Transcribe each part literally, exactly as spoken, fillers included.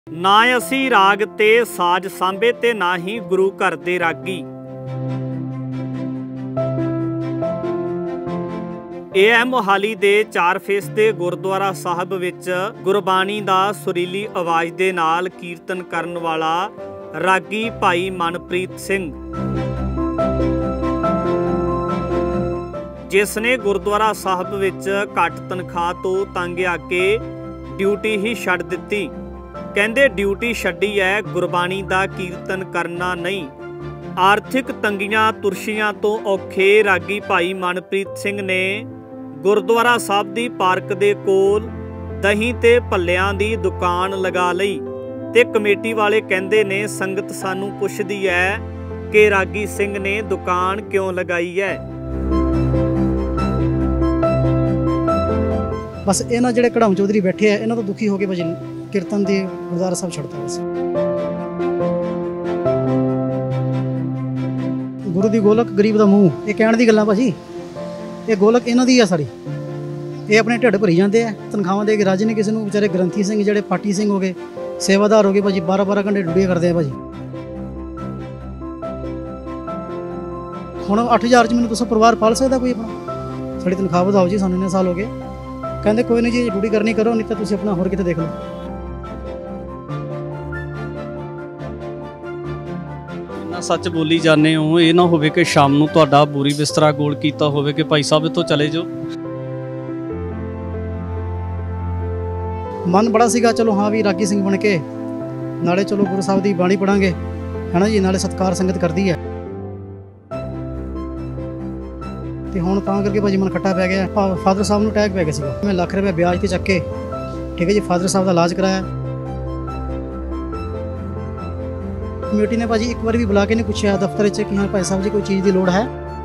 ना असी राग ते साज सांभे ते ना ही गुरु घर दे रागी। ਇਹ ਹੈ ਮੋਹਾਲੀ ਦੇ ਚਾਰ ਫੇਸ ਦੇ ਗੁਰਦੁਆਰਾ ਸਾਹਿਬ ਵਿੱਚ ਗੁਰਬਾਣੀ ਦਾ ਸੁਰੀਲੀ ਆਵਾਜ਼ ਦੇ ਨਾਲ ਕੀਰਤਨ ਕਰਨ ਵਾਲਾ ਰਾਗੀ ਭਾਈ ਮਨਪ੍ਰੀਤ ਸਿੰਘ, ਜਿਸ ਨੇ ਗੁਰਦੁਆਰਾ ਸਾਹਿਬ ਵਿੱਚ ਘੱਟ ਤਨਖਾਹ ਤੋਂ ਤੰਗ ਆ ਕੇ ਡਿਊਟੀ ਹੀ ਛੱਡ ਦਿੱਤੀ। ਕਹਿੰਦੇ ਡਿਊਟੀ ਛੱਡੀ ਹੈ ਗੁਰਬਾਣੀ ਦਾ ਕੀਰਤਨ ਕਰਨਾ ਨਹੀਂ। ਆਰਥਿਕ ਤੰਗੀਆਂ ਤੁਰਸ਼ੀਆਂ ਤੋਂ ਔਖੇ ਰਾਗੀ ਭਾਈ ਮਨਪ੍ਰੀਤ ਸਿੰਘ ਨੇ ਗੁਰਦੁਆਰਾ ਸਾਹਿਬ ਦੀ ਪਾਰਕ ਦੇ ਕੋਲ ਦਹੀਂ ਤੇ ਭੱਲਿਆਂ ਦੀ ਦੁਕਾਨ ਲਗਾ ਲਈ ਤੇ ਕਮੇਟੀ ਵਾਲੇ ਕਹਿੰਦੇ ਨੇ ਸੰਗਤ ਸਾਨੂੰ ਪੁੱਛਦੀ ਹੈ ਕਿ ਰਾਗੀ ਸਿੰਘ ਨੇ ਦੁਕਾਨ ਕਿਉਂ ਲਗਾਈ ਹੈ। ਬਸ ਇਹਨਾਂ ਜਿਹੜੇ ਕੜਾਮ ਚੌਧਰੀ ਬੈਠੇ ਆ ਇਹਨਾਂ ਤੋਂ ਦੁਖੀ ਹੋ ਕੇ ਭਾਜੀ ਕੀਰਤਨ ਦੀ ਗੁਰਦੁਆਰਾ ਸਾਹਿਬ ਛੱਡਤਾ। ਬਸ ਗੁਰੂ ਦੀ ਗੋਲਕ ਗਰੀਬ ਦਾ ਮੂੰਹ, ਇਹ ਕਹਿਣ ਦੀ ਗੱਲਾਂ ਭਾਜੀ, ਇਹ ਗੋਲਕ ਇਹਨਾਂ ਦੀ ਆ ਸਾਰੀ। ਇਹ ਆਪਣੇ ਢਿੱਡ ਭਰੀ ਜਾਂਦੇ ਆ, ਤਨਖਾਹਾਂ ਦੇ ਕੇ ਰਾਜੀ ਨੇ ਕਿਸੇ ਨੂੰ। ਵਿਚਾਰੇ ਗ੍ਰੰਥੀ ਸਿੰਘ ਜਿਹੜੇ ਪਾਟੀ ਸਿੰਘ ਹੋ ਗਏ, ਸੇਵਾਦਾਰ ਹੋ ਗਏ ਭਾਜੀ, ਬਾਰਾਂ ਬਾਰਾਂ ਘੰਟੇ ਡਿਊਟੀ ਕਰਦੇ ਆ ਭਾਜੀ। ਹੁਣ ਅੱਠ ਹਜ਼ਾਰ 'ਚ ਮੈਨੂੰ ਤੁਸੀਂ ਪਰਿਵਾਰ ਪਾਲ ਸਕਦਾ ਕੋਈ ਆਪਣਾ? ਸਾਡੀ ਤਨਖਾਹ ਵਧਾਓ ਜੀ, ਸਾਨੂੰ ਇੰਨੇ ਸਾਲ ਹੋ ਗਏ। ਕਹਿੰਦੇ ਕੋਈ ਨਹੀਂ ਜੀ, ਡਿਊਟੀ ਕਰਨੀ ਕਰੋ, ਨਹੀਂ ਤਾਂ ਤੁਸੀਂ ਆਪਣਾ ਹੋਰ ਕਿਤੇ ਦੇਖ ਲਓ। सच बोली जाने हो, ये ना होवे कि शाम नूं तुहाडा बोरी बिस्तरा गोल कीता होवे कि भाई साहब इत्थों चले जाओ। मन बड़ा सीगा चलो हाँ भी रागी सिंह बन के नाले चलो गुरु साहब की बाणी पढ़ांगे, है ना जी, नाले सत्कार संगत करती है। तो हुण तां करके भाजी मन खट्टा पै गया। फादर साहब नूं अटैक पै गया सीगा, मैं लख रुपया ब्याज ते चक के, ठीक है जी, फादर साहब का इलाज कराया। कमेटी ने भाजी एक बार भी बुला के नहीं पूछा दफ्तर कि हाँ भाई साहब जी कोई चीज़ की लोड़ है।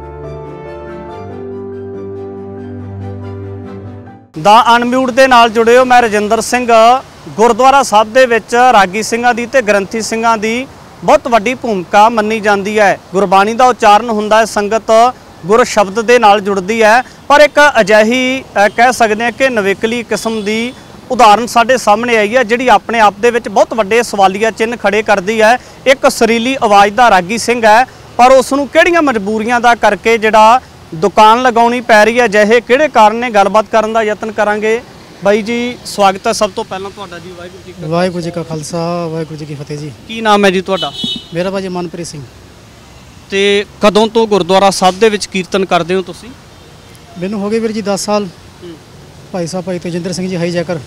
ਦਾ ਅਨਮਿਊਟ ਦੇ ਨਾਲ ਜੁੜੇ ਹੋ। ਮੈਂ ਰਜਿੰਦਰ ਸਿੰਘ। ਗੁਰਦੁਆਰਾ ਸਾਹਿਬ ਦੇ ਵਿੱਚ ਰਾਗੀ ਸਿੰਘਾਂ ਦੀ ਤੇ ਗ੍ਰੰਥੀ ਸਿੰਘਾਂ ਦੀ ਬਹੁਤ ਵੱਡੀ ਭੂਮਿਕਾ ਮੰਨੀ ਜਾਂਦੀ ਹੈ। ਗੁਰਬਾਣੀ ਦਾ ਉਚਾਰਨ ਹੁੰਦਾ ਹੈ, ਸੰਗਤ ਗੁਰ ਸ਼ਬਦ ਦੇ ਨਾਲ ਜੁੜਦੀ ਹੈ। ਪਰ ਇੱਕ ਅਜਿਹੀ ਕਹਿ ਸਕਦੇ ਹਾਂ ਕਿ ਨਵੇਕਲੀ ਕਿਸਮ ਦੀ ਉਦਾਹਰਨ ਸਾਡੇ ਸਾਹਮਣੇ ਆਈ ਹੈ ਜਿਹੜੀ ਆਪਣੇ ਆਪ ਦੇ ਵਿੱਚ ਬਹੁਤ ਵੱਡੇ ਸਵਾਲੀਆ ਚਿੰਨ੍ਹ ਖੜੇ ਕਰਦੀ ਹੈ। ਇੱਕ ਸੁਰੀਲੀ ਆਵਾਜ਼ ਦਾ ਰਾਗੀ ਸਿੰਘ ਹੈ, ਪਰ ਉਸ ਨੂੰ ਕਿਹੜੀਆਂ ਮਜਬੂਰੀਆਂ ਦਾ ਕਰਕੇ ਜਿਹੜਾ ਦੁਕਾਨ ਲਗਾਉਣੀ ਪੈ ਰਹੀ ਹੈ, ਜਿਹੇ ਕਿਹੜੇ ਕਾਰਨ ਨੇ, ਗੱਲਬਾਤ ਕਰਨ ਦਾ ਯਤਨ ਕਰਾਂਗੇ। ਬਾਈ ਜੀ ਸਵਾਗਤ ਹੈ ਸਭ ਤੋਂ ਪਹਿਲਾਂ ਤੁਹਾਡਾ ਜੀ। ਵਾਹਿਗੁਰੂ ਜੀ ਕਾ ਵਾਹਿਗੁਰੂ ਜੀ ਕਾ ਖਾਲਸਾ, ਵਾਹਿਗੁਰੂ ਜੀ ਕੀ ਫਤਿਹ ਜੀ। ਕੀ ਨਾਮ ਹੈ ਜੀ ਤੁਹਾਡਾ? ਮੇਰਾ ਭਾਜੀ ਮਨਪ੍ਰੀਤ ਸਿੰਘ। ਤੇ ਕਦੋਂ ਤੋਂ ਗੁਰਦੁਆਰਾ ਸਾਹਿਬ ਦੇ ਵਿੱਚ ਕੀਰਤਨ ਕਰਦੇ ਹੋ ਤੁਸੀਂ? ਮੈਨੂੰ ਹੋ ਗਏ ਵੀਰ ਜੀ ਦਸ ਸਾਲ। ਭਾਈ ਸਾਹਿਬ ਭਾਈ ਤੇਜਿੰਦਰ ਸਿੰਘ ਜੀ ਹਾਈ ਜੈਕਰ,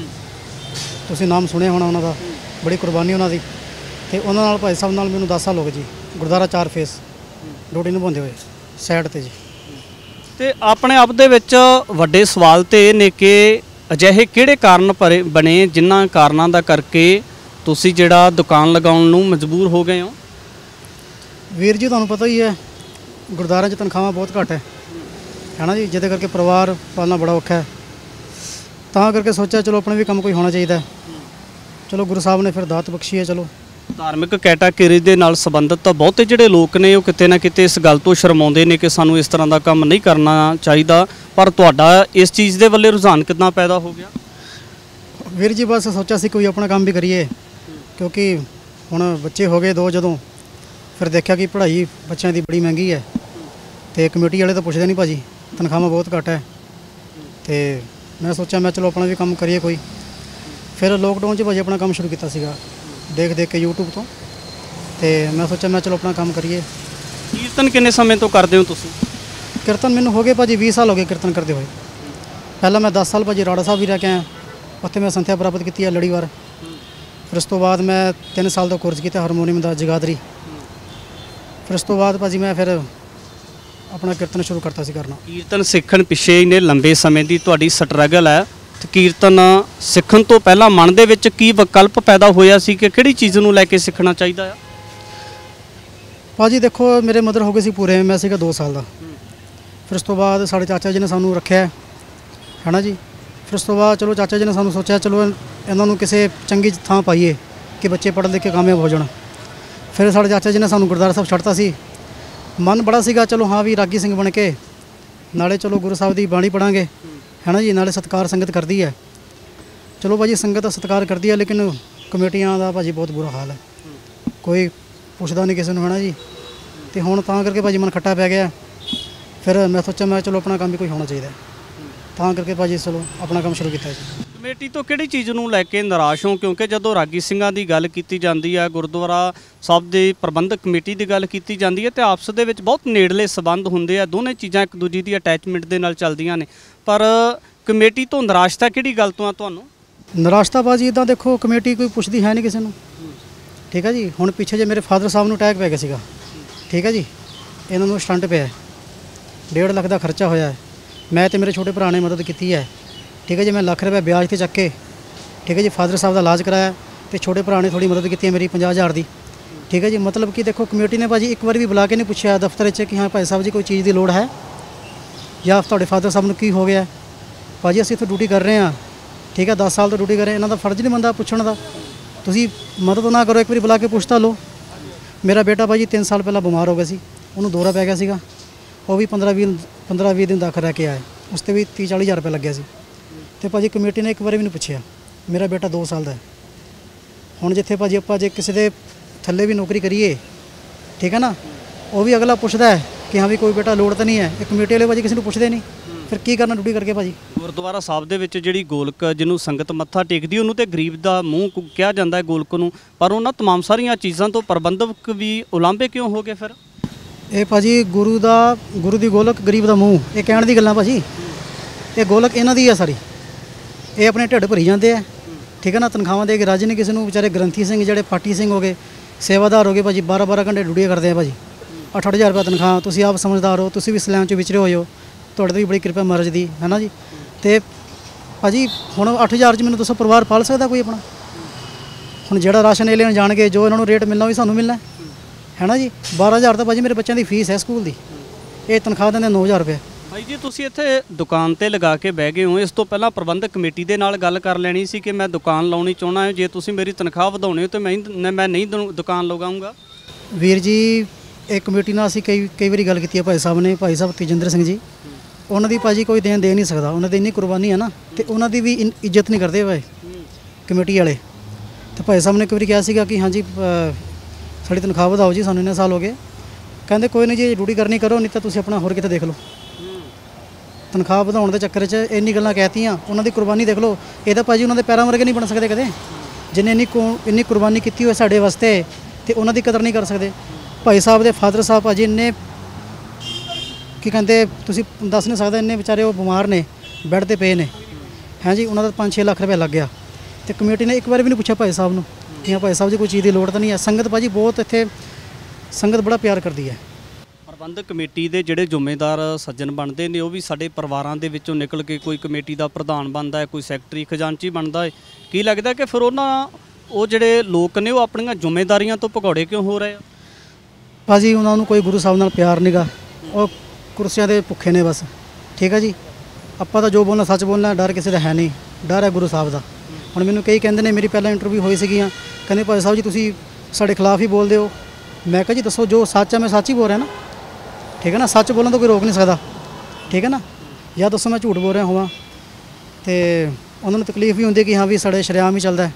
ਤੁਸੀਂ ਨਾਮ ਸੁਣਿਆ ਹੋਣਾ ਉਹਨਾਂ ਦਾ, ਬੜੀ ਕੁਰਬਾਨੀ ਉਹਨਾਂ ਦੀ। ਤੇ ਉਹਨਾਂ ਨਾਲ ਭਾਈ ਸਾਹਿਬ ਨਾਲ ਮੈਨੂੰ ਦਸ ਸਾਲ ਹੋ ਗਏ ਜੀ ਗੁਰਦੁਆਰਾ ਚਾਰ ਫੇਸ ਡਿਊਟੀ ਨਿਭਾਉਂਦੇ ਹੋਏ ਸਾਈਡ ਤੇ ਜੀ। ਤੇ ਆਪਣੇ ਆਪ ਦੇ ਵਿੱਚ ਵੱਡੇ ਸਵਾਲ ਤੇ ਇਹ ਨੇ ਕਿ ਅਜਿਹੇ ਕਿਹੜੇ ਕਾਰਨ ਭਰੇ ਬਣੇ ਜਿਨ੍ਹਾਂ ਕਾਰਨਾਂ ਦਾ ਕਰਕੇ ਤੁਸੀਂ ਜਿਹੜਾ ਦੁਕਾਨ ਲਗਾਉਣ ਨੂੰ ਮਜਬੂਰ ਹੋ ਗਏ ਹੋ? ਵੀਰ ਜੀ ਤੁਹਾਨੂੰ ਪਤਾ ਹੀ ਹੈ ਗੁਰਦੁਆਰਿਆਂ 'ਚ ਤਨਖਾਹਾਂ ਬਹੁਤ ਘੱਟ ਹੈ, ਹੈ ਨਾ ਜੀ, ਜਿਹਦੇ ਕਰਕੇ ਪਰਿਵਾਰ ਪਾਲਣਾ ਬੜਾ ਔਖਾ ਹੈ। ਤਾਂ ਕਰਕੇ ਸੋਚਿਆ ਚਲੋ ਆਪਣਾ ਵੀ ਕੰਮ ਕੋਈ ਹੋਣਾ ਚਾਹੀਦਾ। ਚਲੋ ਗੁਰੂ ਸਾਹਿਬ ਨੇ ਫਿਰ ਦਾਤ ਬਖਸ਼ੀ ਹੈ। ਚਲੋ ਧਾਰਮਿਕ ਕੈਟਾਗਰੀ ਦੇ ਨਾਲ ਸੰਬੰਧਿਤ ਬਹੁਤੇ ਜਿਹੜੇ ਲੋਕ ਨੇ ਉਹ ਕਿਤੇ ਨਾ ਕਿਤੇ ਇਸ ਗੱਲ ਤੋਂ ਸ਼ਰਮਾਉਂਦੇ ਨੇ ਕਿ ਸਾਨੂੰ ਇਸ ਤਰ੍ਹਾਂ ਦਾ ਕੰਮ ਨਹੀਂ ਕਰਨਾ ਚਾਹੀਦਾ, ਪਰ ਤੁਹਾਡਾ ਇਸ ਚੀਜ਼ ਦੇ ਵੱਲੇ ਰੁਝਾਨ ਕਿੱਦਾਂ ਪੈਦਾ ਹੋ ਗਿਆ? ਵੀਰ ਜੀ ਬਸ ਸੋਚਿਆ ਸੀ ਕੋਈ ਆਪਣਾ ਕੰਮ ਵੀ ਕਰੀਏ, ਕਿਉਂਕਿ ਹੁਣ ਬੱਚੇ ਹੋ ਗਏ ਦੋ। ਜਦੋਂ ਫਿਰ ਦੇਖਿਆ ਕਿ ਪੜ੍ਹਾਈ ਬੱਚਿਆਂ ਦੀ ਬੜੀ ਮਹਿੰਗੀ ਹੈ ਅਤੇ ਕਮੇਟੀ ਵਾਲੇ ਤਾਂ ਪੁੱਛਦੇ ਨਹੀਂ ਭਾਜੀ, ਤਨਖਾਹਾਂ ਬਹੁਤ ਘੱਟ ਹੈ। ਅਤੇ ਮੈਂ ਸੋਚਿਆ ਮੈਂ ਚਲੋ ਆਪਣਾ ਵੀ ਕੰਮ ਕਰੀਏ ਕੋਈ। ਫਿਰ ਲੋਕਡਾਊਨ 'ਚ ਭਾਜੀ ਆਪਣਾ ਕੰਮ ਸ਼ੁਰੂ ਕੀਤਾ ਸੀਗਾ ਦੇਖ ਦੇਖ ਕੇ ਯੂਟਿਊਬ ਤੋਂ, ਅਤੇ ਮੈਂ ਸੋਚਿਆ ਮੈਂ ਚਲੋ ਆਪਣਾ ਕੰਮ ਕਰੀਏ। ਕੀਰਤਨ ਕਿੰਨੇ ਸਮੇਂ ਤੋਂ ਕਰਦੇ ਹੋ ਤੁਸੀਂ? ਕੀਰਤਨ ਮੈਨੂੰ ਹੋ ਗਏ ਭਾਜੀ ਵੀਹ ਸਾਲ ਹੋ ਗਏ ਕੀਰਤਨ ਕਰਦੇ ਹੋਏ। ਪਹਿਲਾਂ ਮੈਂ ਦਸ ਸਾਲ ਭਾਜੀ ਰਾੜਾ ਸਾਹਿਬ ਵੀ ਰਹਿ ਕੇ ਆਇਆ, ਉੱਥੇ ਮੈਂ ਸੰਥਿਆ ਪ੍ਰਾਪਤ ਕੀਤੀ ਹੈ ਲੜੀਵਾਰ। ਫਿਰ ਉਸ ਤੋਂ ਬਾਅਦ ਮੈਂ ਤਿੰਨ ਸਾਲ ਦਾ ਕੋਰਸ ਕੀਤਾ ਹਾਰਮੋਨੀਅਮ ਦਾ ਜਗਾਦਰੀ। ਫਿਰ ਉਸ ਤੋਂ ਬਾਅਦ ਭਾਜੀ ਮੈਂ ਫਿਰ ਆਪਣਾ ਕੀਰਤਨ ਸ਼ੁਰੂ ਕਰਤਾ ਸੀ ਕਰਨਾ। ਕੀਰਤਨ ਸਿੱਖਣ ਪਿੱਛੇ ਇੰਨੇ ਲੰਬੇ ਸਮੇਂ ਦੀ ਤੁਹਾਡੀ ਸਟਰਗਲ ਹੈ, ਤੇ ਕੀਰਤਨ ਸਿੱਖਣ ਤੋਂ ਪਹਿਲਾਂ ਮਨ ਦੇ ਵਿੱਚ ਕੀ ਵਿਕਲਪ ਪੈਦਾ ਹੋਇਆ ਸੀ ਕਿ ਕਿਹੜੀ ਚੀਜ਼ ਨੂੰ ਲੈ ਕੇ ਸਿੱਖਣਾ ਚਾਹੀਦਾ ਆ? ਭਾਜੀ ਦੇਖੋ ਮੇਰੇ ਮਦਰ ਹੋ ਗਏ ਸੀ ਪੂਰੇ, ਮੈਂ ਸੀਗਾ ਦੋ ਸਾਲ ਦਾ। ਫਿਰ ਉਸ ਤੋਂ ਬਾਅਦ ਸਾਡੇ ਚਾਚਾ ਜੀ ਨੇ ਸਾਨੂੰ ਰੱਖਿਆ, ਹੈ ਨਾ ਜੀ। ਫਿਰ ਉਸ ਤੋਂ ਬਾਅਦ ਚਲੋ ਚਾਚਾ ਜੀ ਨੇ ਸਾਨੂੰ ਸੋਚਿਆ ਚਲੋ ਇਹਨਾਂ ਨੂੰ ਕਿਸੇ ਚੰਗੀ ਥਾਂ ਪਾਈਏ ਕਿ ਬੱਚੇ ਪੜ੍ਹ ਲਿਖ ਕੇ ਕਾਮਯਾਬ ਹੋ ਜਾਣ। ਫਿਰ ਸਾਡੇ ਚਾਚਾ ਜੀ ਨੇ ਸਾਨੂੰ ਗੁਰਦੁਆਰਾ ਸਾਹਿਬ ਛੱਡਤਾ ਸੀ। ਮਨ ਬੜਾ ਸੀਗਾ ਚਲੋ ਹਾਂ ਵੀ ਰਾਗੀ ਸਿੰਘ ਬਣ ਕੇ ਨਾਲੇ ਚਲੋ ਗੁਰੂ ਸਾਹਿਬ ਦੀ ਬਾਣੀ ਪੜ੍ਹਾਂਗੇ, है ना जी, नाले सत्कार संगत करती है। चलो भाजी संगत सत्कार करती है, लेकिन ਕਮੇਟੀਆਂ ਦਾ ਭਾਜੀ ਬਹੁਤ ਬੁਰਾ ਹਾਲ ਹੈ, ਕੋਈ ਪੁੱਛਦਾ ਨਹੀਂ ਕਿਸੇ ਨੂੰ, ਹੈ ਨਾ ਜੀ। ਤੇ ਹੁਣ ਤਾਂ ਕਰਕੇ ਭਾਜੀ ਮਨ ਖੱਟਾ ਪੈ ਗਿਆ। ਫਿਰ ਮੈਂ ਸੋਚਿਆ ਮੈਂ ਚਲੋ ਆਪਣਾ ਕੰਮ ਵੀ ਕੋਈ ਹੋਣਾ ਚਾਹੀਦਾ, ਤਾਂ ਕਰਕੇ ਭਾਜੀ ਚਲੋ ਆਪਣਾ ਕੰਮ ਸ਼ੁਰੂ ਕੀਤਾ ਜੀ। ਕਮੇਟੀ ਤੋਂ ਕਿਹੜੀ ਚੀਜ਼ ਨੂੰ ਲੈ ਕੇ ਨਿਰਾਸ਼ ਹੋ? ਕਿਉਂਕਿ ਜਦੋਂ ਰਾਗੀ ਸਿੰਘਾਂ ਦੀ ਗੱਲ ਕੀਤੀ ਜਾਂਦੀ ਹੈ, ਗੁਰਦੁਆਰਾ ਸਾਹਿਬ ਦੇ ਪ੍ਰਬੰਧਕ ਕਮੇਟੀ ਦੀ ਗੱਲ ਕੀਤੀ ਜਾਂਦੀ ਹੈ, ਤੇ ਆਪਸ ਦੇ ਵਿੱਚ ਬਹੁਤ ਨੇੜਲੇ ਸਬੰਧ ਹੁੰਦੇ ਆ, ਦੋਨੇ ਚੀਜ਼ਾਂ ਇੱਕ ਦੂਜੀ ਦੀ ਅਟੈਚਮੈਂਟ ਦੇ ਨਾਲ ਚੱਲਦੀਆਂ ਨੇ, ਪਰ ਕਮੇਟੀ ਤੋਂ ਨਿਰਾਸ਼ਤਾ ਕਿਹੜੀ ਗੱਲ ਤੋਂ ਆ ਤੁਹਾਨੂੰ? ਨਿਰਾਸ਼ਤਾ ਭਾਜੀ ਇੱਦਾਂ ਦੇਖੋ, ਕਮੇਟੀ ਕੋਈ ਪੁੱਛਦੀ ਹੈ ਨਹੀਂ ਕਿਸੇ ਨੂੰ, ਠੀਕ ਹੈ ਜੀ। ਹੁਣ ਪਿੱਛੇ ਜੇ ਮੇਰੇ ਫਾਦਰ ਸਾਹਿਬ ਨੂੰ ਅਟੈਕ ਪੈ ਗਿਆ ਸੀਗਾ, ਠੀਕ ਹੈ ਜੀ, ਇਹਨਾਂ ਨੂੰ ਸਟੰਟ ਪਿਆ, ਡੇਢ ਲੱਖ ਦਾ ਖਰਚਾ ਹੋਇਆ ਹੈ। ਮੈਂ ਤੇ ਮੇਰੇ ਛੋਟੇ ਭਰਾ ਨੇ ਮਦਦ ਕੀਤੀ ਹੈ, ਠੀਕ ਹੈ ਜੀ। ਮੈਂ ਲੱਖ ਰੁਪਏ ਵਿਆਜ 'ਤੇ ਚੱਕ ਕੇ, ਠੀਕ ਹੈ ਜੀ, ਫਾਦਰ ਸਾਹਿਬ ਦਾ ਇਲਾਜ ਕਰਾਇਆ, ਤੇ ਛੋਟੇ ਭਰਾ ਨੇ ਥੋੜੀ ਮਦਦ ਕੀਤੀ ਹੈ ਮੇਰੀ ਪੰਜਾਹ ਹਜ਼ਾਰ ਦੀ, ਠੀਕ ਹੈ ਜੀ। ਮਤਲਬ ਕਿ ਦੇਖੋ ਕਮੇਟੀ ਨੇ ਭਾਜੀ ਇੱਕ ਵਾਰ ਵੀ ਬੁਲਾ ਕੇ ਨਹੀਂ ਪੁੱਛਿਆ ਦਫ਼ਤਰ 'ਚ ਕਿ ਹਾਂ ਭਾਈ ਸਾਹਿਬ ਜੀ ਕੋਈ ਚੀਜ਼ ਦੀ ਲੋੜ ਹੈ, ਜਾਂ ਤੁਹਾਡੇ ਫਾਦਰ ਸਾਹਿਬ ਨੂੰ ਕੀ ਹੋ ਗਿਆ। ਭਾਜੀ ਅਸੀਂ ਇੱਥੇ ਡਿਊਟੀ ਕਰ ਰਹੇ ਹਾਂ, ਠੀਕ ਹੈ, ਦਸ ਸਾਲ ਤੋਂ ਡਿਊਟੀ ਕਰ ਰਹੇ, ਇਹਨਾਂ ਦਾ ਫਰਜ਼ ਨਹੀਂ ਬਣਦਾ ਪੁੱਛਣ ਦਾ? ਤੁਸੀਂ ਮਦਦ ਨਾ ਕਰੋ, ਇੱਕ ਵਾਰੀ ਬੁਲਾ ਕੇ ਪੁੱਛ ਤਾਂ ਲਓ। ਮੇਰਾ ਬੇਟਾ ਭਾਜੀ ਤਿੰਨ ਸਾਲ ਪਹਿਲਾਂ ਬਿਮਾਰ ਹੋ ਗਿਆ ਸੀ, ਉਹਨੂੰ ਦੌਰਾ ਪੈ ਗਿਆ ਸੀਗਾ, ਉਹ ਵੀ ਪੰਦਰਾਂ ਵੀਹ ਪੰਦਰਾਂ ਵੀਹ ਦਿਨ ਦਾਖਲ ਰਹਿ ਕੇ ਆਏ, ਉਸ 'ਤੇ ਵੀ ਤੀਹ ਚਾਲੀ ਹਜ਼ਾਰ ਰੁਪਏ ਲੱਗਿਆ ਸੀ। ਤੇ ਭਾਜੀ ਕਮੇਟੀ ਨੇ ਇੱਕ ਵਾਰੀ ਵੀ ਨਹੀਂ ਪੁੱਛਿਆ। ਮੇਰਾ ਬੇਟਾ ਦੋ ਸਾਲ ਦਾ ਹੈ। ਹੁਣ ਜਿੱਥੇ ਭਾਜੀ ਆਪਾਂ ਜੇ ਕਿਸੇ ਦੇ ਥੱਲੇ ਵੀ ਨੌਕਰੀ ਕਰੀਏ, ਠੀਕ ਹੈ ਨਾ, ਉਹ ਵੀ ਅਗਲਾ ਪੁੱਛਦਾ ਹੈ ਕਿ ਹਾਂ ਵੀ ਕੋਈ ਬੇਟਾ ਲੋੜ ਤਾਂ ਨਹੀਂ ਹੈ। ਇਹ ਕਮੇਟੀ ਵਾਲੇ ਭਾਜੀ ਕਿਸੇ ਨੂੰ ਪੁੱਛਦੇ ਨਹੀਂ, ਫਿਰ ਕੀ ਕਰਨਾ ਡਿਊਟੀ ਕਰਕੇ ਭਾਜੀ। ਗੁਰਦੁਆਰਾ ਸਾਹਿਬ ਦੇ ਵਿੱਚ ਜਿਹੜੀ ਗੋਲਕ ਜਿਹਨੂੰ ਸੰਗਤ ਮੱਥਾ ਟੇਕਦੀ, ਉਹਨੂੰ ਤੇ ਗਰੀਬ ਦਾ ਮੂੰਹ ਕੁ- ਕਿਹਾ ਜਾਂਦਾ ਹੈ ਗੋਲਕ ਨੂੰ, ਪਰ ਉਹਨਾਂ ਤਮਾਮ ਸਾਰੀਆਂ ਚੀਜ਼ਾਂ ਤੋਂ ਪ੍ਰਬੰਧਕ ਵੀ ਉਲਾਂਭੇ ਕਿਉਂ ਹੋ ਗਏ ਫਿਰ? ਇਹ ਭਾਜੀ ਗੁਰੂ ਦਾ ਗੁਰੂ ਦੀ ਗੋਲਕ ਗਰੀਬ ਦਾ ਮੂੰਹ, ਇਹ ਕਹਿਣ ਦੀ ਗੱਲਾਂ ਭਾਜੀ। ਇਹ ਗੋਲਕ ਇਹਨਾਂ ਦੀ ਆ ਸਾਰੀ, ਇਹ ਆਪਣੇ ਢਿੱਡ ਭਰੀ ਜਾਂਦੇ ਆ, ਠੀਕ ਹੈ ਨਾ, ਤਨਖਾਹਾਂ ਦੇ ਕੇ ਰਾਜੀ ਨਹੀਂ ਕਿਸੇ ਨੂੰ। ਵਿਚਾਰੇ ਗ੍ਰੰਥੀ ਸਿੰਘ ਜਿਹੜੇ ਪਾਟੀ ਸਿੰਘ ਹੋ ਗਏ, ਸੇਵਾਦਾਰ ਹੋ ਗਏ ਭਾਜੀ, ਬਾਰਾਂ ਬਾਰਾਂ ਘੰਟੇ ਡਿਊਟੀ ਕਰਦੇ ਆ ਭਾਜੀ, ਅੱਠ ਅੱਠ ਹਜ਼ਾਰ ਰੁਪਏ ਤਨਖਾਹ। ਤੁਸੀਂ ਆਪ ਸਮਝਦਾਰ ਹੋ, ਤੁਸੀਂ ਵੀ ਇਸਲਾਮ 'ਚ ਵਿਚਰੇ ਹੋਏ ਹੋ, ਤੁਹਾਡੇ 'ਤੇ ਵੀ ਬੜੀ ਕਿਰਪਾ ਮਹਾਰਾਜ ਦੀ, ਹੈ ਨਾ ਜੀ। ਤੇ ਭਾਜੀ ਹੁਣ ਅੱਠ ਹਜ਼ਾਰ 'ਚ ਮੈਨੂੰ ਦੱਸੋ ਪਰਿਵਾਰ ਪਾਲ ਸਕਦਾ ਕੋਈ ਆਪਣਾ? ਹੁਣ ਜਿਹੜਾ ਰਾਸ਼ਨ ਇਹ ਲੈਣ ਜਾਣਗੇ, ਜੋ ਇਹਨਾਂ ਨੂੰ ਰੇਟ ਮਿਲਣਾ ਵੀ ਸਾਨੂੰ ਮਿਲਣਾ, ਹੈ ਨਾ ਜੀ। ਬਾਰਾਂ ਹਜ਼ਾਰ ਤਾਂ ਭਾਜੀ ਮੇਰੇ ਬੱਚਿਆਂ ਦੀ ਫੀਸ ਹੈ ਸਕੂਲ ਦੀ, ਇਹ ਤਨਖਾਹ ਦਿੰਦੇ ਨੌ ਹਜ਼ਾਰ ਰੁਪਏ। ਭਾਈ ਜੀ ਤੁਸੀਂ ਇੱਥੇ ਦੁਕਾਨ ਤੇ ਲਗਾ ਕੇ ਬਹਿ ਗਏ ਹੋ, ਇਸ ਤੋਂ ਪਹਿਲਾਂ ਪ੍ਰਬੰਧਕ ਕਮੇਟੀ ਦੇ ਨਾਲ ਗੱਲ ਕਰ ਲੈਣੀ ਸੀ ਕਿ ਮੈਂ ਦੁਕਾਨ ਲਾਉਣੀ ਚਾਹੁੰਦਾ ਹਾਂ, ਜੇ ਤੁਸੀਂ ਮੇਰੀ ਤਨਖਾਹ ਵਧਾਉਣੀ ਹੋ ਤਾਂ ਮੈਂ ਹੀ- ਮੈਂ ਨਹੀਂ ਦੁ- ਦੁਕਾਨ ਲਗਾਊਂਗਾ। ਵੀਰ ਜੀ ਇਹ ਕਮੇਟੀ ਨਾਲ ਅਸੀਂ ਕਈ ਕਈ ਵਾਰੀ ਗੱਲ ਕੀਤੀ ਹੈ ਭਾਈ ਸਾਹਿਬ ਨੇ, ਭਾਈ ਸਾਹਿਬ ਤੇਜਿੰਦਰ ਸਿੰਘ ਜੀ, ਉਹਨਾਂ ਦੀ ਭਾਜੀ ਕੋਈ ਦੇਣ ਦੇ ਨਹੀਂ ਸਕਦਾ, ਉਹਨਾਂ ਦੀ ਇੰਨੀ ਕੁਰਬਾਨੀ ਹੈ ਨਾ, ਤੇ ਉਹਨਾਂ ਦੀ ਵੀ ਇਨ- ਇੱਜ਼ਤ ਨਹੀਂ ਕਰਦੇ ਭਾਈ ਕਮੇਟੀ ਵਾਲੇ। ਤੇ ਭਾਈ ਸਾਹਿਬ ਨੇ ਇੱਕ ਵਾਰੀ ਕਿਹਾ ਸੀਗਾ ਕਿ ਹਾਂਜੀ ਅ, ਸਾਡੀ ਤਨਖਾਹ ਵਧਾਓ ਜੀ, ਸਾਨੂੰ ਇੰਨੇ ਸਾਲ ਹੋ ਗਏ। ਕਹਿੰਦੇ ਕੋਈ ਨਹੀਂ ਜੀ, ਡਿਊਟੀ ਕਰਨੀ ਕਰੋ, ਨਹੀਂ ਤਾਂ ਤੁਸੀਂ ਆਪਣਾ ਹੋਰ ਕਿਤੇ ਦੇਖ ਲਓ। ਤਨਖਾਹ ਵਧਾਉਣ ਦੇ ਚੱਕਰ 'ਚ ਇੰਨੀ ਗੱਲਾਂ ਕਹਿਤੀਆਂ, ਉਹਨਾਂ ਦੀ ਕੁਰਬਾਨੀ ਦੇਖ ਲਓ। ਇਹ ਤਾਂ ਭਾਜੀ ਉਹਨਾਂ ਦੇ ਪੈਰਾਂ ਵਰਗੇ ਨਹੀਂ ਬਣ ਸਕਦੇ ਕਦੇ, ਜਿੰਨੇ ਇੰਨੀ ਕੁ- ਇੰਨੀ ਕੁਰਬਾਨੀ ਕੀਤੀ ਹੋਈ ਸਾਡੇ ਵਾਸਤੇ, ਤੇ ਉਹਨਾਂ ਦੀ ਕਦਰ ਨਹੀਂ ਕਰ ਸਕਦੇ। ਭਾਈ ਸਾਹਿਬ ਦੇ ਫਾਦਰ ਸਾਹਿਬ ਭਾਜੀ ਇੰਨੇ ਕੀ ਕਹਿੰਦੇ ਤੁਸੀਂ ਦੱਸ ਨਹੀਂ ਸਕਦੇ, ਇੰਨੇ ਵਿਚਾਰੇ ਉਹ ਬਿਮਾਰ ਨੇ, ਬੈੱਡ 'ਤੇ ਪਏ ਨੇ, ਹੈ ਜੀ। ਉਹਨਾਂ ਦਾ ਪੰਜ ਛੇ ਲੱਖ ਰੁਪਏ ਲੱਗ ਗਿਆ, ਤੇ ਕਮੇਟੀ ਨੇ ਇੱਕ ਵਾਰ ਵੀ ਨਹੀਂ ਪੁੱਛਿਆ ਭਾਈ ਸਾਹਿਬ ਨੂੰ ਕਿ ਹਾਂ ਭਾਈ ਸਾਹਿਬ ਜੀ ਕੋਈ ਚੀਜ਼ ਦੀ ਲੋੜ ਤਾਂ ਨਹੀਂ ਹੈ। ਸੰਗਤ ਭਾਜੀ ਬਹੁਤ ਇੱਥੇ ਸੰਗਤ ਬੜਾ ਪਿਆਰ ਕਰਦੀ ਹੈ। ਪ੍ਰਬੰਧਕ ਕਮੇਟੀ ਦੇ ਜਿਹੜੇ ਜ਼ਿੰਮੇਦਾਰ ਸੱਜਣ ਬਣਦੇ ਨੇ, ਉਹ ਵੀ ਸਾਡੇ ਪਰਿਵਾਰਾਂ ਦੇ ਵਿੱਚੋਂ ਨਿਕਲ ਕੇ ਕੋਈ ਕਮੇਟੀ ਦਾ ਪ੍ਰਧਾਨ ਬਣਦਾ ਹੈ, ਕੋਈ ਸੈਕਟਰੀ ਖਜ਼ਾਨਚੀ ਬਣਦਾ ਹੈ। ਕੀ ਲੱਗਦਾ ਕਿ ਫਿਰ ਉਹਨਾਂ ਉਹ ਜਿਹੜੇ ਲੋਕ ਨੇ ਉਹ ਆਪਣੀਆਂ ਜ਼ਿੰਮੇਦਾਰੀਆਂ ਤੋਂ ਭਗੌੜੇ ਕਿਉਂ ਹੋ ਰਹੇ ਆ? ਭਾਜੀ ਉਹਨਾਂ ਨੂੰ ਕੋਈ ਗੁਰੂ ਸਾਹਿਬ ਨਾਲ ਪਿਆਰ ਨਹੀਂਗਾ, ਉਹ ਕੁਰਸੀਆਂ ਦੇ ਭੁੱਖੇ ਨੇ ਬਸ, ਠੀਕ ਹੈ ਜੀ। ਆਪਾਂ ਤਾਂ ਜੋ ਬੋਲਣਾ ਸੱਚ ਬੋਲਣਾ, ਡਰ ਕਿਸੇ ਦਾ ਹੈ ਨਹੀਂ, ਡਰ ਹੈ ਗੁਰੂ ਸਾਹਿਬ ਦਾ। ਹੁਣ ਮੈਨੂੰ ਕਈ ਕਹਿੰਦੇ ਨੇ, ਮੇਰੀ ਪਹਿਲਾਂ ਇੰਟਰਵਿਊ ਹੋਈ ਸੀਗੀਆਂ, ਕਹਿੰਦੇ ਭਾਈ ਸਾਹਿਬ ਜੀ ਤੁਸੀਂ ਸਾਡੇ ਖਿਲਾਫ ਹੀ ਬੋਲਦੇ ਹੋ। ਮੈਂ ਕਿਹਾ ਜੀ ਦੱਸੋ, ਜੋ ਸੱਚ ਹੈ ਮੈਂ ਸੱਚ ਹੀ ਬੋਲ ਰਿਹਾ ਨਾ, ਠੀਕ ਹੈ ਨਾ, ਸੱਚ ਬੋਲਣ ਤੋਂ ਕੋਈ ਰੋਕ ਨਹੀਂ ਸਕਦਾ, ਠੀਕ ਹੈ ਨਾ। ਜਾਂ ਦੱਸੋ ਮੈਂ ਝੂਠ ਬੋਲ ਰਿਹਾ ਹੋਵਾਂ, ਤੇ ਉਹਨਾਂ ਨੂੰ ਤਕਲੀਫ ਵੀ ਹੁੰਦੀ ਕਿ ਹਾਂ ਵੀ ਸਾਡੇ ਸ਼ਰੇਆਮ ਹੀ ਚੱਲਦਾ,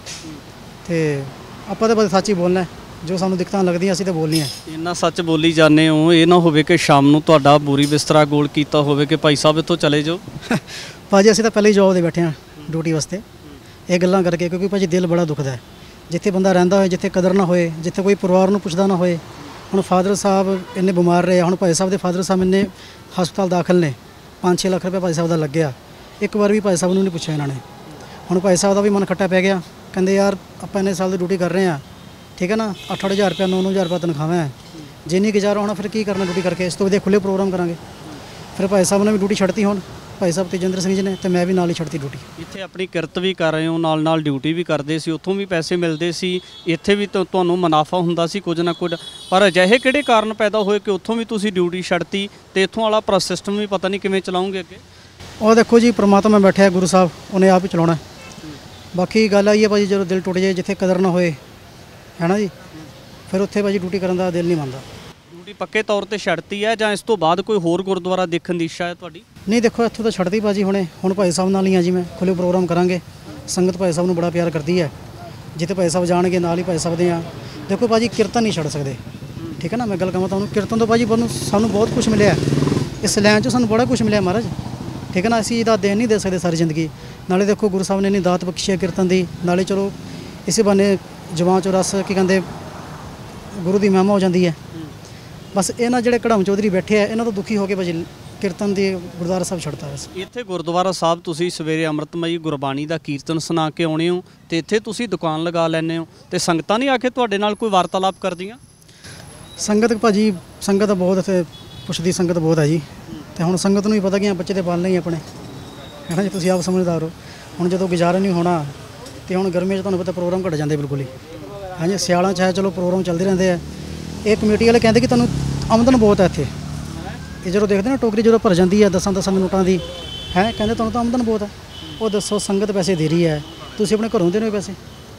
ਤੇ ਆਪਾਂ ਤਾਂ ਬਸ ਸੱਚ ਹੀ ਬੋਲਣਾ, ਜੋ ਸਾਨੂੰ ਦਿੱਕਤਾਂ ਲੱਗਦੀਆਂ ਅਸੀਂ ਤਾਂ ਬੋਲਣੀਆਂ। ਇੰਨਾ ਸੱਚ ਬੋਲੀ ਜਾਂਦੇ ਹੋ, ਇਹ ਨਾ ਹੋਵੇ ਕਿ ਸ਼ਾਮ ਨੂੰ ਤੁਹਾਡਾ ਬੋਰੀ ਬਿਸਤਰਾ ਗੋਲ ਕੀਤਾ ਹੋਵੇ ਕਿ ਭਾਈ ਸਾਹਿਬ ਇੱਥੋਂ ਚਲੇ ਜਾਓ। ਭਾਜੀ ਅਸੀਂ ਤਾਂ ਪਹਿਲੇ ਹੀ ਜੋਬ ਦੇ ਬੈਠੇ ਹਾਂ ਡਿਊਟੀ ਵਾਸਤੇ, ਇਹ ਗੱਲਾਂ ਕਰਕੇ, ਕਿਉਂਕਿ ਭਾਜੀ ਦਿਲ ਬੜਾ ਦੁਖਦਾ ਹੈ ਜਿੱਥੇ ਬੰਦਾ ਰਹਿੰਦਾ ਹੋਏ, ਜਿੱਥੇ ਕਦਰ ਨਾ ਹੋਏ, ਜਿੱਥੇ ਕੋਈ ਪਰਿਵਾਰ ਨੂੰ ਪੁੱਛਦਾ ਨਾ ਹੋਏ। ਹੁਣ ਫਾਦਰ ਸਾਹਿਬ ਇੰਨੇ ਬਿਮਾਰ ਰਹੇ, ਹੁਣ ਭਾਈ ਸਾਹਿਬ ਦੇ ਫਾਦਰ ਸਾਹਿਬ ਇੰਨੇ ਹਸਪਤਾਲ ਦਾਖਲ ਨੇ, ਪੰਜ ਛੇ ਲੱਖ ਰੁਪਏ ਭਾਈ ਸਾਹਿਬ ਦਾ ਲੱਗਿਆ, ਇੱਕ ਵਾਰ ਵੀ ਭਾਈ ਸਾਹਿਬ ਨੂੰ ਨਹੀਂ ਪੁੱਛਿਆ ਇਹਨਾਂ ਨੇ। ਹੁਣ ਭਾਈ ਸਾਹਿਬ ਦਾ ਵੀ ਮਨ ਖੱਟਾ ਪੈ ਗਿਆ, ਕਹਿੰਦੇ ਯਾਰ ਆਪਾਂ ਇੰਨੇ ਸਾਲ ਦੀ ਡਿਊਟੀ ਕਰ ਰਹੇ ਹਾਂ, ਠੀਕ ਹੈ ਨਾ, ਅੱਠ ਅੱਠ ਹਜ਼ਾਰ ਰੁਪਇਆ ਨੌ ਨੌ ਹਜ਼ਾਰ ਰੁਪਇਆ ਤਨਖਾਹਾਂ ਹੈ, ਜੇ ਨਹੀਂ ਗੁਜ਼ਾਰਾ ਹੋਣਾ ਫਿਰ ਕੀ ਕਰਨਾ ਡਿਊਟੀ ਕਰਕੇ, ਇਸ ਤੋਂ ਵਧੀਆ ਖੁੱਲ੍ਹੇ ਪ੍ਰੋਗਰਾਮ ਕਰਾਂਗੇ। ਫਿਰ ਭਾਈ ਸਾਹਿਬ ਨੇ ਵੀ ਡਿਊਟੀ ਛੱਡਤੀ, ਹੁਣ ਭਾਈ ਸਾਹਿਬ ਤੇਜਿੰਦਰ ਸਿੰਘ ਜੀ ਨੇ, ਤੇ ਮੈਂ ਵੀ ਨਾਲ ਹੀ ਛੱਡਤੀ ਡਿਊਟੀ। ਇੱਥੇ ਆਪਣੀ ਕਿਰਤ ਵੀ ਕਰ ਰਹੇ ਹੋ, ਨਾਲ ਨਾਲ ਡਿਊਟੀ ਵੀ ਕਰਦੇ ਸੀ, ਉੱਥੋਂ ਵੀ ਪੈਸੇ ਮਿਲਦੇ ਸੀ, ਇੱਥੇ ਵੀ ਤਾਂ ਤੁਹਾਨੂੰ ਮੁਨਾਫਾ ਹੁੰਦਾ ਸੀ ਕੁਝ ਨਾ ਕੁਝ, ਪਰ ਅਜਿਹੇ ਕਿਹੜੇ ਕਾਰਨ ਪੈਦਾ ਹੋਏ ਕਿ ਉੱਥੋਂ ਵੀ ਤੁਸੀਂ ਡਿਊਟੀ ਛੱਡਤੀ, ਤੇ ਇੱਥੋਂ ਵਾਲਾ ਪਰ ਸਿਸਟਮ ਵੀ ਪਤਾ ਨਹੀਂ ਕਿਵੇਂ ਚਲਾਉਂਗੇ ਅੱਗੇ? ਉਹ ਦੇਖੋ ਜੀ, ਪ੍ਰਮਾਤਮਾ ਬੈਠਿਆ ਗੁਰੂ ਸਾਹਿਬ, ਉਹਨੇ ਆਪ ਹੀ ਚਲਾਉਣਾ। ਬਾਕੀ ਗੱਲ ਆਈ ਹੈ ਭਾਜੀ, ਜਦੋਂ ਦਿਲ ਟੁੱਟ ਜਾਏ, ਜਿੱਥੇ ਕਦਰ ਨਾ ਹੋਏ, ਹੈ ਨਾ ਜੀ, ਫਿਰ ਉੱਥੇ ਭਾਜੀ ਡਿਊਟੀ ਕਰਨ ਦਾ ਦਿਲ ਨਹੀਂ ਮੰਨਦਾ। ਡਿਊਟੀ ਪੱਕੇ ਤੌਰ ਤੇ ਛੱਡਤੀ ਹੈ ਜਾਂ ਇਸ ਤੋਂ ਬਾਅਦ ਕੋਈ ਹੋਰ ਗੁਰਦੁਆਰਾ ਦੇਖਣ ਦੀ ਇੱਛਾ ਹੈ ਤੁਹਾਡੀ? ਨਹੀਂ ਦੇਖੋ, ਇੱਥੋਂ ਤਾਂ ਛੱਡਦੀ ਭਾਜੀ ਹੁਣੇ, ਹੁਣ ਭਾਈ ਸਾਹਿਬ ਨਾਲ ਹੀ ਆ ਜੀ, ਮੈਂ ਖੁੱਲ੍ਹੇ ਪ੍ਰੋਗਰਾਮ ਕਰਾਂਗੇ। ਸੰਗਤ ਭਾਈ ਸਾਹਿਬ ਨੂੰ ਬੜਾ ਪਿਆਰ ਕਰਦੀ ਹੈ, ਜਿੱਥੇ ਭਾਈ ਸਾਹਿਬ ਜਾਣਗੇ ਨਾਲ ਹੀ ਭਾਈ ਸਾਹਿਬ ਦੇ ਆ। ਦੇਖੋ ਭਾਜੀ ਕੀਰਤਨ ਨਹੀਂ ਛੱਡ ਸਕਦੇ, ਠੀਕ ਹੈ ਨਾ। ਮੈਂ ਗੱਲ ਕਹਾਂ ਤੁਹਾਨੂੰ ਕੀਰਤਨ ਤੋਂ ਭਾਜੀ ਸਾਨੂੰ ਸਾਨੂੰ ਬਹੁਤ ਕੁਝ ਮਿਲਿਆ ਇਸ ਲਾਈਨ 'ਚ, ਸਾਨੂੰ ਬੜਾ ਕੁਝ ਮਿਲਿਆ ਮਹਾਰਾਜ, ਠੀਕ ਹੈ ਨਾ। ਅਸੀਂ ਇਹਦਾ ਦੇਣ ਨਹੀਂ ਦੇ ਸਕਦੇ ਸਾਰੀ ਜ਼ਿੰਦਗੀ। ਨਾਲੇ ਦੇਖੋ ਗੁਰੂ ਸਾਹਿਬ ਨੇ ਇੰਨੀ ਦਾਤ ਬਖਸ਼ੀ ਹੈ ਕੀਰਤਨ ਦੀ, ਨਾਲੇ ਚਲੋ ਇਸੇ ਬਹਾਨੇ ਜਵਾਂ ਚੋਂ ਰਸ ਕੀ ਕਹਿੰਦੇ ਗੁਰੂ ਦੀ ਮਹਿਮਾ ਹੋ ਜਾਂਦੀ ਹੈ। ਬਸ ਇਹਨਾਂ ਜਿਹੜੇ ਕੜਮ ਚੌਧਰੀ ਬੈਠੇ ਆ ਇਹਨਾਂ ਤੋਂ ਦੁਖੀ ਹੋ ਕੇ ਭਾਜੀ ਕੀਰਤਨ ਦੀ ਗੁਰਦੁਆਰਾ ਸਾਹਿਬ ਛੱਡਤਾ ਬਸ। ਇੱਥੇ ਗੁਰਦੁਆਰਾ ਸਾਹਿਬ ਤੁਸੀਂ ਸਵੇਰੇ ਅੰਮ੍ਰਿਤਮਈ ਗੁਰਬਾਣੀ ਦਾ ਕੀਰਤਨ ਸੁਣਾ ਕੇ ਆਉਣੇ ਹੋ ਤੇ ਇੱਥੇ ਤੁਸੀਂ ਦੁਕਾਨ ਲਗਾ ਲੈਂਦੇ ਹੋ ਤੇ ਸੰਗਤਾਂ ਨਹੀਂ ਆ ਕੇ ਤੁਹਾਡੇ ਨਾਲ ਕੋਈ ਵਾਰਤਾਲਾਪ ਕਰਦੀਆਂ? ਸੰਗਤ ਭਾਜੀ ਸੰਗਤ ਬਹੁਤ ਇੱਥੇ ਪੁੱਛਦੀ ਸੰਗਤ ਬਹੁਤ ਹੈ ਜੀ। ਤੇ ਹੁਣ ਸੰਗਤ ਨੂੰ ਵੀ ਪਤਾ ਕਿ ਆ ਬੱਚੇ ਤੇ ਪਾਲਣੇ ਹੀ ਆਪਣੇ, ਹੈ ਨਾ ਜੀ। ਤੁਸੀਂ ਆਪ ਸਮਝਦਾਰ ਹੋ। ਹੁਣ ਜਦੋਂ ਗੁਜ਼ਾਰਾ ਨਹੀਂ ਹੋਣਾ ਤੇ ਹੁਣ ਗਰਮੀਆਂ 'ਚ ਤੁਹਾਨੂੰ ਪਤਾ ਪ੍ਰੋਗਰਾਮ ਘਟ ਜਾਂਦੇ ਬਿਲਕੁਲ ਹੀ, ਹਾਂਜੀ। ਸਿਆਲਾਂ 'ਚ ਹੈ ਚਲੋ ਪ੍ਰੋਗਰਾਮ ਚੱਲਦੇ ਰਹਿੰਦੇ ਆ। ਇਹ ਕਮੇਟੀ ਵਾਲੇ ਕਹਿੰਦੇ ਕਿ ਤੁਹਾਨੂੰ ਆਮਦਨ ਬਹੁਤ ਹੈ ਇੱਥੇ। ਇਹ ਜਦੋਂ ਦੇਖਦੇ ਨਾ ਟੋਕਰੀ ਜਦੋਂ ਭਰ ਜਾਂਦੀ ਹੈ ਦਸਾਂ ਦਸਾਂ ਨੋਟਾਂ ਦੀ, ਹੈ ਕਹਿੰਦੇ ਤੁਹਾਨੂੰ ਤਾਂ ਆਮਦਨ ਬਹੁਤ ਹੈ। ਉਹ ਦੱਸੋ ਸੰਗਤ ਪੈਸੇ ਦੇ ਰਹੀ ਹੈ, ਤੁਸੀਂ ਆਪਣੇ ਘਰੋਂ ਦੇ ਰਹੇ ਹੋ ਪੈਸੇ,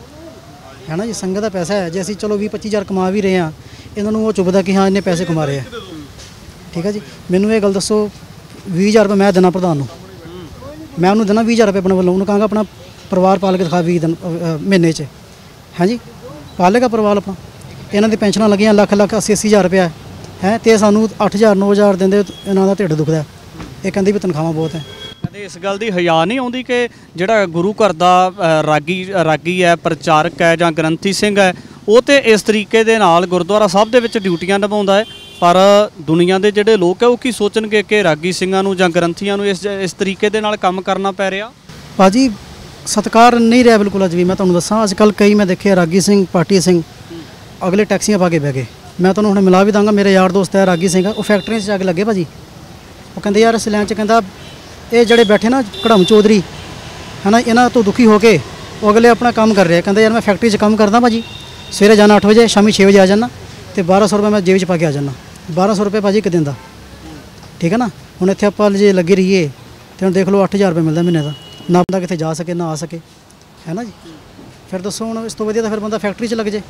ਹੈ ਨਾ ਜੀ। ਸੰਗਤ ਦਾ ਪੈਸਾ ਹੈ। ਜੇ ਅਸੀਂ ਚਲੋ ਵੀਹ ਪੱਚੀ ਹਜ਼ਾਰ ਕਮਾ ਵੀ ਰਹੇ ਹਾਂ, ਇਹਨਾਂ ਨੂੰ ਉਹ ਚੁੱਭਦਾ ਕਿ ਹਾਂ ਇੰਨੇ ਪੈਸੇ ਕਮਾ ਰਹੇ ਆ, ਠੀਕ ਹੈ ਜੀ। ਮੈਨੂੰ ਇਹ ਗੱਲ ਦੱਸੋ ਵੀਹ ਹਜ਼ਾਰ ਰੁਪਏ ਮੈਂ ਦੇਣਾ ਪ੍ਰਧਾਨ ਨੂੰ, ਮੈਂ ਉਹਨੂੰ ਦੇਣਾ ਵੀਹ ਹਜ਼ਾਰ ਰੁਪਏ ਆਪਣੇ ਵੱਲੋਂ, ਉਹਨੂੰ ਕਹਾਂਗਾ ਆਪਣਾ ਪਰਿਵਾਰ ਪਾਲ ਕੇ ਦਿਖਾ ਵੀਹ ਦਿਨ ਮਹੀਨੇ 'ਚ, ਹਾਂਜੀ ਪਾਲੇਗਾ ਪਰਿਵਾਰ ਆਪਣਾ। ਇਹਨਾਂ ਦੀ ਪੈਨਸ਼ਨਾਂ ਲੱਗੀਆਂ ਲੱਖ ਲੱਖ ਅੱਸੀ ਅੱਸੀ ਹਜ਼ਾਰ ਰੁਪਇਆ ਹੈ, ਤੇ ਸਾਨੂੰ ਅੱਠ ਹਜ਼ਾਰ ਨੌ ਹਜ਼ਾਰ ਦਿੰਦੇ, ਇਹਨਾਂ ਦਾ ਢਿੱਡ ਦੁਖਦਾ। ਇਹ ਕਹਿੰਦੇ ਵੀ ਤਨਖਾਹਾਂ ਬਹੁਤ ਹੈ। ਕਦੇ ਇਸ ਗੱਲ ਦੀ ਹਯਾ ਨਹੀਂ ਆਉਂਦੀ ਕਿ ਜਿਹੜਾ ਗੁਰੂ ਘਰ ਦਾ ਰਾਗੀ ਰਾਗੀ ਹੈ, ਪ੍ਰਚਾਰਕ ਹੈ ਜਾਂ ਗ੍ਰੰਥੀ ਸਿੰਘ ਹੈ, ਉਹ ਤੇ ਇਸ ਤਰੀਕੇ ਦੇ ਨਾਲ ਗੁਰਦੁਆਰਾ ਸਾਹਿਬ ਦੇ ਵਿੱਚ ਡਿਊਟੀਆਂ ਨਿਭਾਉਂਦਾ ਹੈ, ਪਰ ਦੁਨੀਆ ਦੇ ਜਿਹੜੇ ਲੋਕ ਹੈ ਉਹ ਕੀ ਸੋਚਣਗੇ ਕਿ ਰਾਗੀ ਸਿੰਘਾਂ ਨੂੰ ਜਾਂ ਗ੍ਰੰਥੀਆਂ ਨੂੰ ਇਸ ਇਸ ਤਰੀਕੇ ਦੇ ਨਾਲ ਕੰਮ ਕਰਨਾ ਪੈ ਰਿਹਾ? ਭਾਜੀ ਸਤਿਕਾਰ ਨਹੀਂ ਰਿਹਾ ਬਿਲਕੁਲ ਅੱਜ ਵੀ। ਮੈਂ ਤੁਹਾਨੂੰ ਦੱਸਾਂ ਅੱਜ ਕੱਲ੍ਹ ਕਈ ਮੈਂ ਦੇਖਿਆ ਰਾਗੀ ਸਿੰਘ ਪਾਰਟੀ ਸਿੰਘ ਅਗਲੇ ਟੈਕਸੀਆਂ ਪਾ ਕੇ ਬਹਿ ਗਏ। ਮੈਂ ਤੁਹਾਨੂੰ ਹੁਣ ਮਿਲਾ ਵੀ ਦਾਂਗਾ, ਮੇਰੇ ਯਾਰ ਦੋਸਤ ਹੈ ਰਾਗੀ ਸਿੰਘ, ਉਹ ਫੈਕਟਰੀਆਂ 'ਚ ਜਾ ਕੇ ਲੱਗੇ ਭਾਜੀ। ਉਹ ਕਹਿੰਦੇ ਯਾਰ ਇਸ ਲਾਈਨ 'ਚ ਕਹਿੰਦਾ ਇਹ ਜਿਹੜੇ ਬੈਠੇ ਨਾ ਕੜਮ ਚੌਧਰੀ ਹੈ ਨਾ, ਇਹਨਾਂ ਤੋਂ ਦੁਖੀ ਹੋ ਕੇ ਉਹ ਅਗਲੇ ਆਪਣਾ ਕੰਮ ਕਰ ਰਿਹਾ। ਕਹਿੰਦਾ ਯਾਰ ਮੈਂ ਫੈਕਟਰੀ 'ਚ ਕੰਮ ਕਰਦਾ ਭਾਜੀ, ਸਵੇਰੇ ਜਾਣਾ ਅੱਠ ਵਜੇ, ਸ਼ਾਮੀ ਛੇ ਵਜੇ ਆ ਜਾਣਾ, ਤੇ ਬਾਰਾਂ ਸੌ ਰੁਪਏ ਮੈਂ ਜੇਬ 'ਚ ਪਾ ਕੇ ਆ ਜਾਣਾ। ਬਾਰਾਂ ਸੌ ਰੁਪਏ ਭਾਜੀ ਇੱਕ ਦਿਨ ਦਾ, ਠੀਕ ਹੈ ਨਾ। ਹੁਣ ਇੱਥੇ ਆਪਾਂ ਜੇ ਲੱਗੇ ਰਹੀਏ ਤੇ ਹੁਣ ਦੇਖ ਲਓ ਅੱਠ ਹਜ਼ਾਰ ਰੁਪਏ ਮਿਲਦਾ ਮਹੀਨੇ ਦਾ, ਨਾ ਬੰਦਾ ਕਿਤੇ ਜਾ ਸਕੇ ਨਾ ਆ ਸਕੇ, ਹੈ ਨਾ ਜੀ। ਫਿਰ ਦੱਸੋ ਹੁਣ ਇਸ ਤੋਂ ਵਧੀਆ ਤਾਂ ਫਿਰ ਬੰਦਾ ਫੈਕਟਰੀ 'ਚ ਲੱਗ ਜੇ।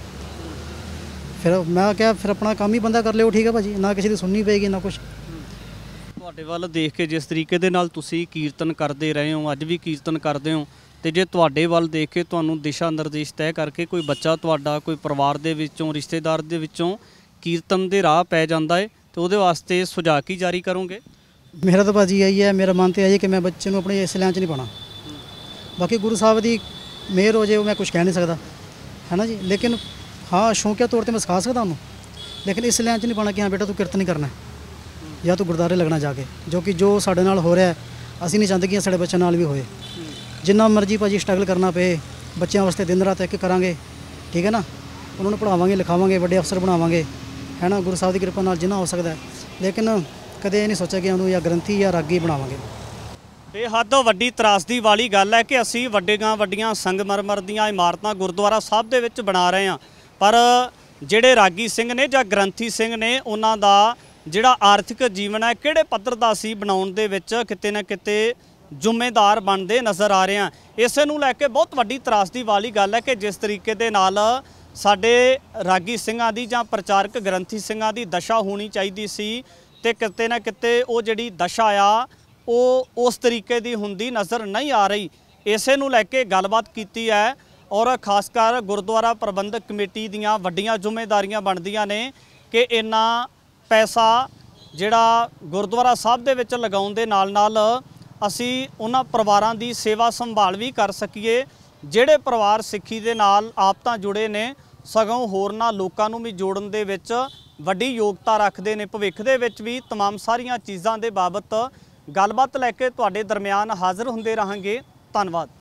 ਫਿਰ ਮੈਂ ਕਿਹਾ ਫਿਰ ਆਪਣਾ ਕੰਮ ਹੀ ਬੰਦਾ ਕਰ ਲਿਓ, ਠੀਕ ਹੈ ਭਾਜੀ, ਨਾ ਕਿਸੇ ਦੀ ਸੁਣਨੀ ਪਏਗੀ ਨਾ ਕੁਛ। ਤੁਹਾਡੇ ਵੱਲ ਦੇਖ ਕੇ ਜਿਸ ਤਰੀਕੇ ਦੇ ਨਾਲ ਤੁਸੀਂ ਕੀਰਤਨ ਕਰਦੇ ਰਹੇ ਹੋ, ਅੱਜ ਵੀ ਕੀਰਤਨ ਕਰਦੇ ਹੋ, ਤੇ ਜੇ ਤੁਹਾਡੇ ਵੱਲ ਦੇਖ ਕੇ ਤੁਹਾਨੂੰ ਦਿਸ਼ਾ ਨਿਰਦੇਸ਼ ਤੈਅ ਕਰਕੇ ਕੋਈ ਬੱਚਾ ਤੁਹਾਡਾ ਕੋਈ ਪਰਿਵਾਰ ਦੇ ਵਿੱਚੋਂ ਰਿਸ਼ਤੇਦਾਰ ਦੇ ਵਿੱਚੋਂ ਕੀਰਤਨ ਦੇ ਰਾਹ ਪੈ ਜਾਂਦਾ ਹੈ ਤੇ ਉਹਦੇ ਵਾਸਤੇ ਸੁਝਾਅ ਕੀ ਜਾਰੀ ਕਰੋਗੇ? ਮੇਰਾ ਤਾਂ ਭਾਜੀ ਇਹੀ ਹੈ, ਮੇਰਾ ਮਨ ਤਾਂ ਇਹ ਹੈ ਕਿ ਮੈਂ ਬੱਚੇ ਨੂੰ ਆਪਣੇ ਇਸ ਲਾਈਨ 'ਚ ਨਹੀਂ ਪਾਉਣਾ। ਬਾਕੀ ਗੁਰੂ ਸਾਹਿਬ ਦੀ ਮਿਹਰ ਹੋ ਜੇ ਉਹ ਮੈਂ ਕੁਝ ਕਹਿ ਨਹੀਂ ਸਕਦਾ, ਹੈ ਨਾ ਜੀ। ਲੇਕਿਨ ਹਾਂ ਸ਼ੌਂਕੀਆ ਤੌਰ 'ਤੇ ਮੈਂ ਸਿਖਾ ਸਕਦਾ ਉਹਨੂੰ, ਲੇਕਿਨ ਇਸ ਲਾਈਨ 'ਚ ਨਹੀਂ ਪਾਉਣਾ ਕਿ ਹਾਂ ਬੇਟਾ ਤੂੰ ਕੀਰਤਨ ਨਹੀਂ ਕਰਨਾ ਜਾਂ ਤੂੰ ਗੁਰਦੁਆਰੇ ਲੱਗਣਾ ਜਾ ਕੇ, ਜੋ ਕਿ ਜੋ ਸਾਡੇ ਨਾਲ ਹੋ ਰਿਹਾ ਅਸੀਂ ਨਹੀਂ ਚਾਹੁੰਦੇ ਕਿ ਸਾਡੇ ਬੱਚਿਆਂ ਨਾਲ ਵੀ ਹੋਏ। ਜਿੰਨਾ ਮਰਜ਼ੀ ਭਾਜੀ ਸਟਰਗਲ ਕਰਨਾ ਪਏ ਬੱਚਿਆਂ ਵਾਸਤੇ, ਦਿਨ ਰਾਤ ਇੱਕ ਕਰਾਂਗੇ, ਠੀਕ ਹੈ ਨਾ। ਉਹਨਾਂ ਨੂੰ ਪੜ੍ਹਾਵਾਂਗੇ ਲਿਖਾਵਾਂਗੇ, ਵੱਡੇ ਅਫਸਰ ਬਣਾਵਾਂਗੇ, ਹੈ ਨਾ, ਗੁਰੂ ਸਾਹਿਬ ਦੀ ਕਿਰਪਾ ਨਾਲ ਜਿੰਨਾ ਹੋ ਸਕਦਾ। ਲੇਕਿਨ ਕਦੇ ਇਹ ਨਹੀਂ ਸੋਚਿਆ ਕਿ ਉਹਨੂੰ ਜਾਂ ਗ੍ਰੰਥੀ ਜਾਂ ਰਾਗੀ ਬਣਾਵਾਂਗੇ। ਬੇਹੱਦ ਵੱਡੀ ਤਰਾਸਦੀ ਵਾਲੀ ਗੱਲ ਹੈ ਕਿ ਅਸੀਂ ਵੱਡੀਆਂ ਵੱਡੀਆਂ ਸੰਗਮਰਮਰ ਦੀਆਂ ਇਮਾਰਤਾਂ ਗੁਰਦੁਆਰਾ ਸਾਹਿਬ ਦੇ ਵਿੱਚ ਬਣਾ ਰਹੇ ਹਾਂ, ਪਰ ਜਿਹੜੇ ਰਾਗੀ ਸਿੰਘ ਨੇ ਜਾਂ ਗ੍ਰੰਥੀ ਸਿੰਘ ਨੇ ਉਹਨਾਂ ਦਾ ਜਿਹੜਾ ਆਰਥਿਕ ਜੀਵਨ ਹੈ ਕਿਹੜੇ ਪੱਧਰ ਦਾ ਸੀ ਬਣਾਉਣ ਦੇ ਵਿੱਚ ਕਿਤੇ ਨਾ ਕਿਤੇ ਜ਼ਿੰਮੇਦਾਰ ਬਣਦੇ ਨਜ਼ਰ ਆ ਰਹੇ ਹਾਂ। ਇਸੇ ਨੂੰ ਲੈ ਕੇ ਬਹੁਤ ਵੱਡੀ ਤਰਾਸਦੀ ਵਾਲੀ ਗੱਲ ਹੈ ਕਿ ਜਿਸ ਤਰੀਕੇ ਦੇ ਨਾਲ ਸਾਡੇ ਰਾਗੀ ਸਿੰਘਾਂ ਦੀ ਜਾਂ ਪ੍ਰਚਾਰਕ ਗ੍ਰੰਥੀ ਸਿੰਘਾਂ ਦੀ ਦਸ਼ਾ ਹੋਣੀ ਚਾਹੀਦੀ ਸੀ ਤੇ ਕਿਤੇ ਨਾ ਕਿਤੇ ਉਹ ਜਿਹੜੀ ਦਸ਼ਾ ਆ ਉਹ ਉਸ ਤਰੀਕੇ ਦੀ ਹੁੰਦੀ ਨਜ਼ਰ ਨਹੀਂ ਆ ਰਹੀ। ਇਸੇ ਨੂੰ ਲੈ ਕੇ ਗੱਲਬਾਤ ਕੀਤੀ ਹੈ ਔਰ ਖਾਸ ਕਰ ਗੁਰਦੁਆਰਾ ਪ੍ਰਬੰਧਕ ਕਮੇਟੀ ਦੀਆਂ ਵੱਡੀਆਂ ਜ਼ਿੰਮੇਵਾਰੀਆਂ ਬਣਦੀਆਂ ਨੇ ਕਿ ਇੰਨਾ ਪੈਸਾ ਜਿਹੜਾ ਗੁਰਦੁਆਰਾ ਸਾਹਿਬ ਦੇ ਵਿੱਚ ਲਗਾਉਣ ਦੇ ਨਾਲ ਨਾਲ ਅਸੀਂ ਉਹਨਾਂ ਪਰਿਵਾਰਾਂ ਦੀ ਸੇਵਾ ਸੰਭਾਲ ਵੀ ਕਰ ਸਕੀਏ ਜਿਹੜੇ ਪਰਿਵਾਰ ਸਿੱਖੀ ਦੇ ਨਾਲ ਆਪ ਤਾਂ ਜੁੜੇ ਨੇ, ਸਗੋਂ ਹੋਰਨਾਂ ਲੋਕਾਂ ਨੂੰ ਵੀ ਜੋੜਨ ਦੇ ਵਿੱਚ ਵੱਡੀ ਯੋਗਤਾ ਰੱਖਦੇ ਨੇ। ਭਵਿੱਖ ਦੇ ਵਿੱਚ ਵੀ तमाम ਸਾਰੀਆਂ ਚੀਜ਼ਾਂ ਦੇ ਬਾਬਤ ਗੱਲਬਾਤ ਲੈ ਕੇ ਤੁਹਾਡੇ ਦਰਮਿਆਨ ਹਾਜ਼ਰ ਹੁੰਦੇ ਰਹਾਂਗੇ। ਧੰਨਵਾਦ।